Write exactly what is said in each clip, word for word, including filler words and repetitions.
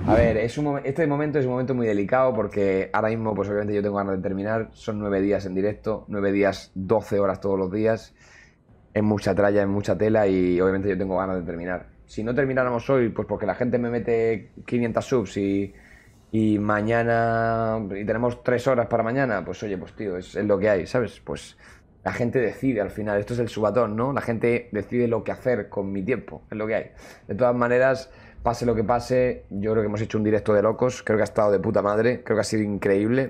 A ver, es un momen- este momento es un momento muy delicado porque ahora mismo, pues obviamente yo tengo ganas de terminar. Son nueve días en directo, nueve días, doce horas todos los días. Es mucha tralla, es mucha tela y obviamente yo tengo ganas de terminar. Si no termináramos hoy, pues porque la gente me mete quinientos subs y, y mañana y tenemos tres horas para mañana, pues oye, pues tío, es, es lo que hay, ¿sabes? Pues la gente decide al final, esto es el subatón, ¿no? La gente decide lo que hacer con mi tiempo, es lo que hay. De todas maneras, pase lo que pase, yo creo que hemos hecho un directo de locos, creo que ha estado de puta madre, creo que ha sido increíble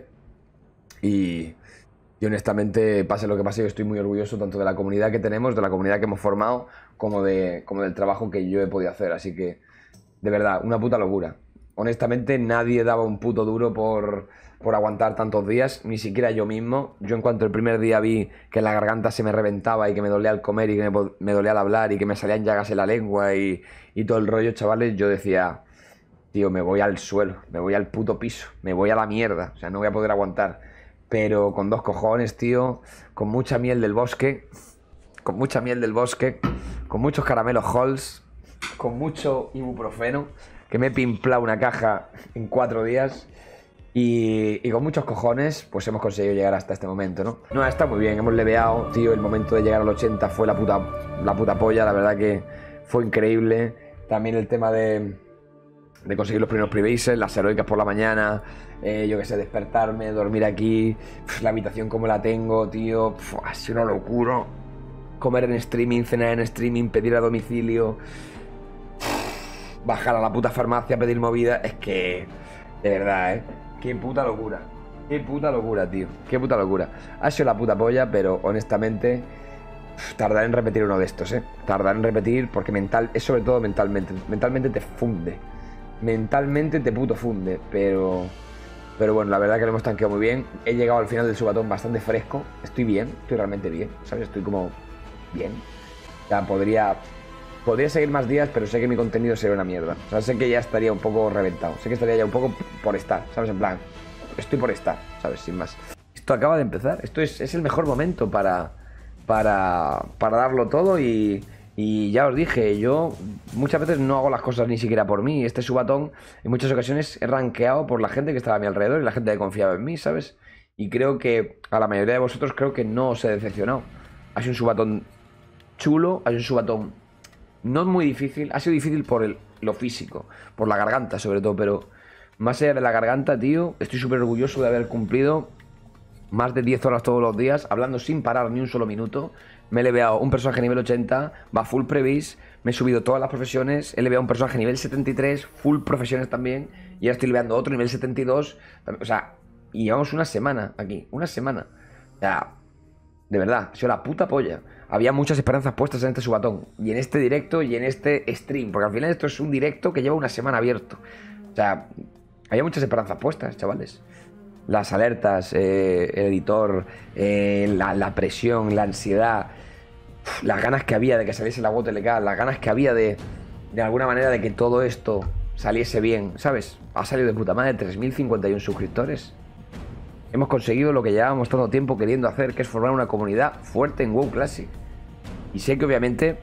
y, y honestamente, pase lo que pase, yo estoy muy orgulloso tanto de la comunidad que tenemos, de la comunidad que hemos formado, como, de, como del trabajo que yo he podido hacer. Así que, de verdad, una puta locura. Honestamente, nadie daba un puto duro por, por aguantar tantos días, ni siquiera yo mismo. Yo en cuanto el primer día vi que la garganta se me reventaba y que me dolía al comer y que me, me dolía al hablar y que me salían llagas en la lengua y, y todo el rollo, chavales, yo decía, tío, me voy al suelo, me voy al puto piso, me voy a la mierda, o sea, no voy a poder aguantar. Pero con dos cojones, tío, con mucha miel del bosque, con mucha miel del bosque, con muchos caramelos Halls, con mucho ibuprofeno, que me he pimplado una caja en cuatro días. Y, y con muchos cojones, pues hemos conseguido llegar hasta este momento, ¿no? No, está muy bien, hemos leveado, tío, el momento de llegar al ochenta fue la puta, la puta polla, la verdad que fue increíble. También el tema de, de conseguir los primeros prebases, las heroicas por la mañana, eh, yo que sé, despertarme, dormir aquí, pf, la habitación como la tengo, tío, pf, ha sido una locura. Comer en streaming, cenar en streaming, pedir a domicilio, bajar a la puta farmacia, pedir movida, es que, de verdad, ¿eh? Qué puta locura, qué puta locura, tío, qué puta locura. Ha sido la puta polla, pero honestamente, pf, tardar en repetir uno de estos, ¿eh? Tardar en repetir porque mental, es sobre todo mentalmente, mentalmente te funde. Mentalmente te puto funde, pero pero bueno, la verdad que lo hemos tanqueado muy bien. He llegado al final del subatón bastante fresco. Estoy bien, estoy realmente bien, ¿sabes? Estoy como bien. Ya podría podría seguir más días, pero sé que mi contenido sería una mierda. O sea, sé que ya estaría un poco reventado. Sé que estaría ya un poco por estar, ¿sabes? En plan, estoy por estar, ¿sabes? Sin más. Esto acaba de empezar. Esto es, es el mejor momento para, para, para darlo todo y, y ya os dije, yo muchas veces no hago las cosas ni siquiera por mí. Este subatón, en muchas ocasiones he rankeado por la gente que estaba a mi alrededor y la gente que confiaba en mí, ¿sabes? Y creo que a la mayoría de vosotros creo que no os he decepcionado. Ha sido un subatón chulo, ha sido un subatón no muy difícil. Ha sido difícil por el, lo físico, por la garganta sobre todo, pero más allá de la garganta, tío, estoy súper orgulloso de haber cumplido más de diez horas todos los días, hablando sin parar ni un solo minuto. Me he leveado un personaje nivel ochenta, va full previs, me he subido todas las profesiones, he leveado un personaje nivel setenta y tres, full profesiones también, y ahora estoy leveando otro nivel setenta y dos, o sea, y llevamos una semana aquí, una semana. O sea, de verdad, ha sido la puta polla. Había muchas esperanzas puestas en este subatón, y en este directo, y en este stream, porque al final esto es un directo que lleva una semana abierto. O sea, había muchas esperanzas puestas, chavales. Las alertas, eh, el editor, eh, la, la presión, la ansiedad, uf, las ganas que había de que saliese la W L K, las ganas que había de, de alguna manera, de que todo esto saliese bien, ¿sabes? Ha salido de puta madre, tres mil cincuenta y uno suscriptores. Hemos conseguido lo que llevábamos todo tiempo queriendo hacer, que es formar una comunidad fuerte en WoW Classic. Y sé que obviamente,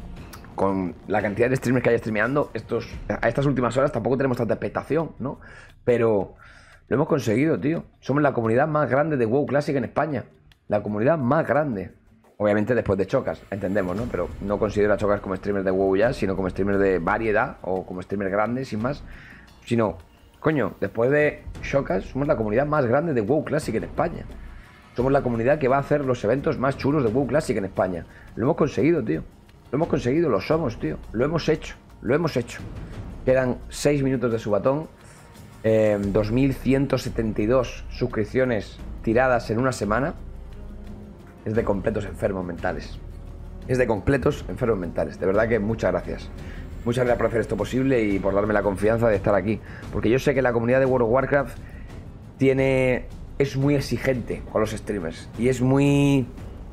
con la cantidad de streamers que hay streameando, estos, a estas últimas horas tampoco tenemos tanta expectación, ¿no? Pero lo hemos conseguido, tío. Somos la comunidad más grande de WoW Classic en España. La comunidad más grande. Obviamente después de Chocas, entendemos, ¿no? Pero no considero a Chocas como streamer de WoW ya, sino como streamer de variedad o como streamer grande, sin más. Sino, coño, después de Chocas, somos la comunidad más grande de WoW Classic en España. Somos la comunidad que va a hacer los eventos más chulos de WoW Classic en España. Lo hemos conseguido, tío. Lo hemos conseguido, lo somos, tío. Lo hemos hecho, lo hemos hecho. Quedan seis minutos de subatón. Eh, dos mil ciento setenta y dos suscripciones tiradas en una semana. Es de completos enfermos mentales. Es de completos enfermos mentales. De verdad que muchas gracias. Muchas gracias por hacer esto posible y por darme la confianza de estar aquí. Porque yo sé que la comunidad de World of Warcraft tiene... es muy exigente con los streamers. Y es muy...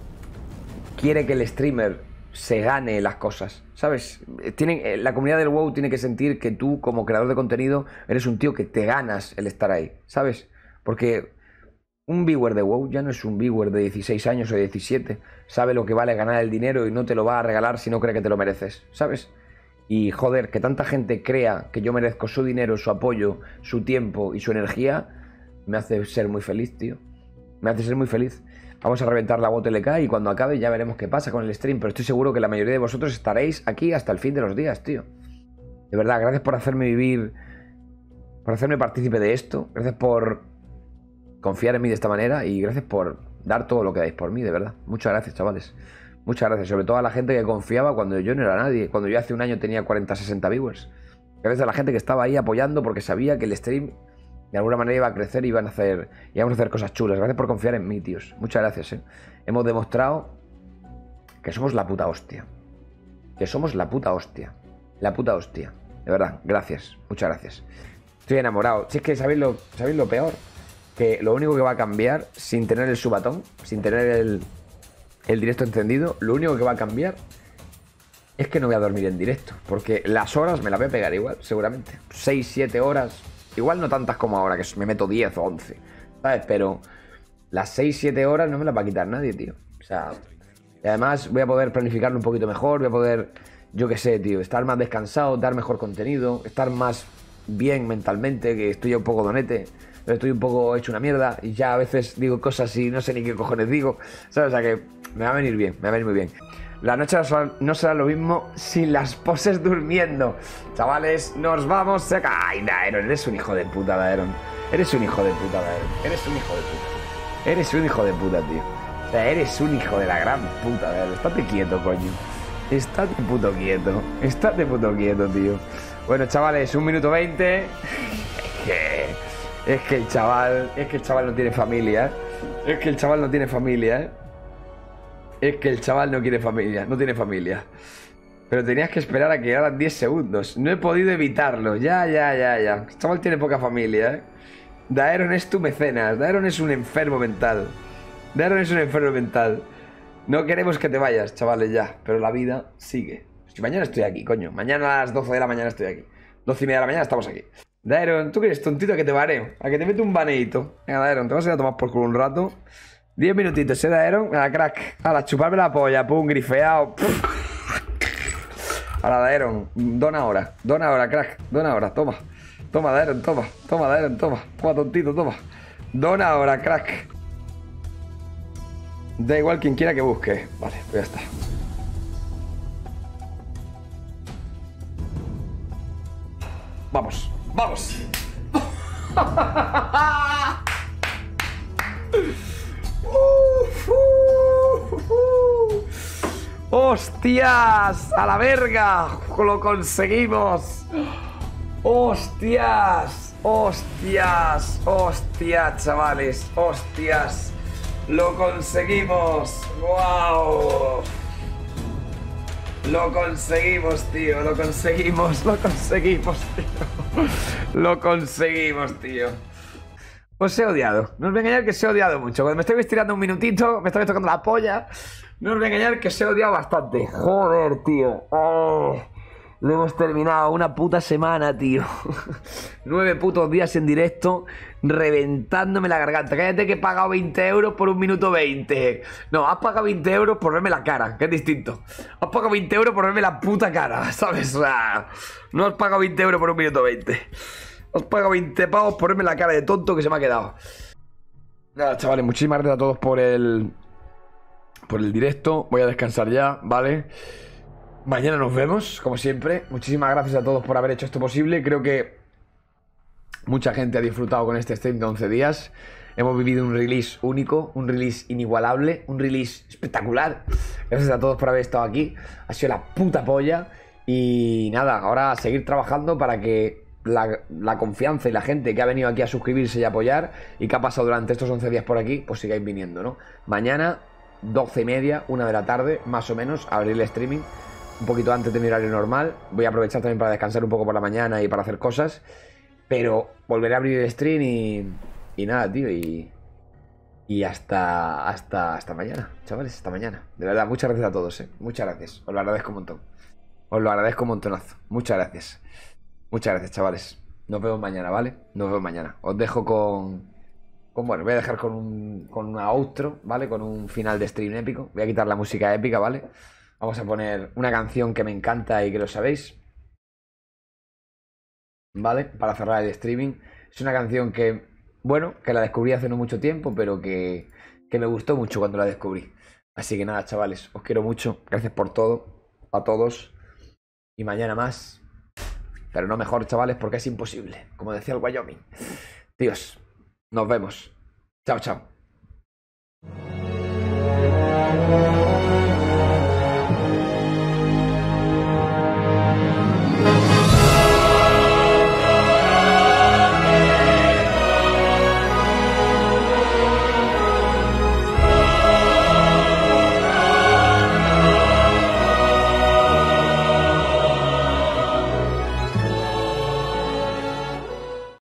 quiere que el streamer se gane las cosas, ¿sabes? Tiene, la comunidad del WoW tiene que sentir que tú, como creador de contenido, eres un tío que te ganas el estar ahí, ¿sabes? Porque un viewer de WoW ya no es un viewer de dieciséis años o de diecisiete. Sabe lo que vale ganar el dinero y no te lo va a regalar si no cree que te lo mereces, ¿sabes? Y joder, que tanta gente crea que yo merezco su dinero, su apoyo, su tiempo y su energía, me hace ser muy feliz, tío. Me hace ser muy feliz. Vamos a reventar la bot L K y cuando acabe ya veremos qué pasa con el stream. Pero estoy seguro que la mayoría de vosotros estaréis aquí hasta el fin de los días, tío. De verdad, gracias por hacerme vivir, por hacerme partícipe de esto. Gracias por confiar en mí de esta manera y gracias por dar todo lo que dais por mí, de verdad. Muchas gracias, chavales. Muchas gracias, sobre todo a la gente que confiaba cuando yo no era nadie. Cuando yo hace un año tenía cuarenta, sesenta viewers. Gracias a la gente que estaba ahí apoyando porque sabía que el stream de alguna manera iba a crecer y iban a hacer, íbamos a hacer cosas chulas. Gracias por confiar en mí, tíos. Muchas gracias, ¿eh? Hemos demostrado que somos la puta hostia. Que somos la puta hostia. La puta hostia. De verdad, gracias. Muchas gracias. Estoy enamorado. Si es que sabéis lo, sabéis lo peor. Que lo único que va a cambiar sin tener el subatón, sin tener el, el directo encendido, lo único que va a cambiar es que no voy a dormir en directo. Porque las horas me las voy a pegar igual, seguramente. seis, siete horas. Igual no tantas como ahora, que me meto diez o once, ¿sabes? Pero las seis, siete horas no me las va a quitar nadie, tío. O sea, y además voy a poder planificarlo un poquito mejor, voy a poder, yo qué sé, tío, estar más descansado, dar mejor contenido, estar más bien mentalmente, que estoy ya un poco donete, pero estoy un poco hecho una mierda y ya a veces digo cosas y no sé ni qué cojones digo, ¿sabes? O sea que me va a venir bien, me va a venir muy bien. La noche no será lo mismo sin las poses durmiendo. Chavales, nos vamos a... ¡Ay, Daeron! Eres un hijo de puta, Daeron. Eres un hijo de puta, Daeron. Eres un hijo de puta. Eres un hijo de puta, tío. O sea, eres un hijo de la gran puta, Daeron. Estate quieto, coño. Estate puto quieto. Estate puto quieto, tío. Bueno, chavales, un minuto veinte. Es que... Es que el chaval... Es que el chaval no tiene familia, ¿eh? Es que el chaval no tiene familia, ¿eh? Es que el chaval no quiere familia, no tiene familia. Pero tenías que esperar a que llegaran diez segundos. No he podido evitarlo. Ya, ya, ya, ya. El chaval tiene poca familia, ¿eh? Daeron es tu mecenas. Daeron es un enfermo mental. Daeron es un enfermo mental. No queremos que te vayas, chavales, ya. Pero la vida sigue. Si mañana estoy aquí, coño. Mañana a las doce de la mañana estoy aquí. doce y media de la mañana estamos aquí. Daeron, ¿tú que eres tontito que te baneo? A que te meto un baneito. Venga, Daeron, te vas a ir a tomar por culo un rato. Diez minutitos, ¿eh, Daeron? A la crack. A la chuparme la polla, pum, grifeado. A la Daeron. Dona ahora. Dona ahora, crack. Dona ahora, toma. Toma, Daeron, toma. Toma, Daeron, toma. Toma, tontito, toma. Dona ahora, crack. Da igual quien quiera que busque. Vale, pues ya está. Vamos, vamos. Uh, uh, uh. ¡Hostias! ¡A la verga! ¡Lo conseguimos! ¡Hostias! ¡Hostias! ¡Hostias, chavales! ¡Hostias! ¡Lo conseguimos! ¡Wow! Lo conseguimos, tío. Lo conseguimos, lo conseguimos, tío. Lo conseguimos, tío. Os he odiado. No os voy a engañar que os he odiado mucho. Cuando me estoy estirando un minutito, me estoy tocando la polla. No os voy a engañar que os he odiado bastante. Joder, tío. Oh, lo hemos terminado. Una puta semana, tío. Nueve putos días en directo, reventándome la garganta. Cállate que he pagado veinte euros por un minuto veinte. No, has pagado veinte euros por verme la cara, que es distinto. Has pagado veinte euros por verme la puta cara, ¿sabes? O sea, no has pagado veinte euros por un minuto veinte. Os pago veinte pavos por verme la cara de tonto que se me ha quedado. Nada, chavales, muchísimas gracias a todos por el por el directo. Voy a descansar ya, ¿vale? Mañana nos vemos, como siempre. Muchísimas gracias a todos por haber hecho esto posible. Creo que mucha gente ha disfrutado con este stream de once días. Hemos vivido un release único, un release inigualable, un release espectacular. Gracias a todos por haber estado aquí. Ha sido la puta polla. Y nada, ahora a seguir trabajando para que La, la confianza y la gente que ha venido aquí a suscribirse y apoyar y que ha pasado durante estos once días por aquí, pues sigáis viniendo, ¿no? Mañana, doce y media, una de la tarde, más o menos, abrir el streaming, un poquito antes de mi horario normal. Voy a aprovechar también para descansar un poco por la mañana y para hacer cosas, pero volveré a abrir el stream y, y nada, tío, y, y hasta, hasta, hasta mañana, chavales, hasta mañana. De verdad, muchas gracias a todos, ¿eh? Muchas gracias, os lo agradezco un montón. Os lo agradezco un montonazo, muchas gracias. Muchas gracias, chavales. Nos vemos mañana, ¿vale? Nos vemos mañana. Os dejo con... con bueno, voy a dejar con un, con una outro, ¿vale? Con un final de stream épico. Voy a quitar la música épica, ¿vale? Vamos a poner una canción que me encanta y que lo sabéis. ¿vale? Para cerrar el streaming. Es una canción que, bueno, que la descubrí hace no mucho tiempo, pero que, que me gustó mucho cuando la descubrí. Así que nada, chavales, os quiero mucho. Gracias por todo, a todos. Y mañana más. Pero no mejor, chavales, porque es imposible. Como decía el Wyoming. Tíos, nos vemos. Chao, chao.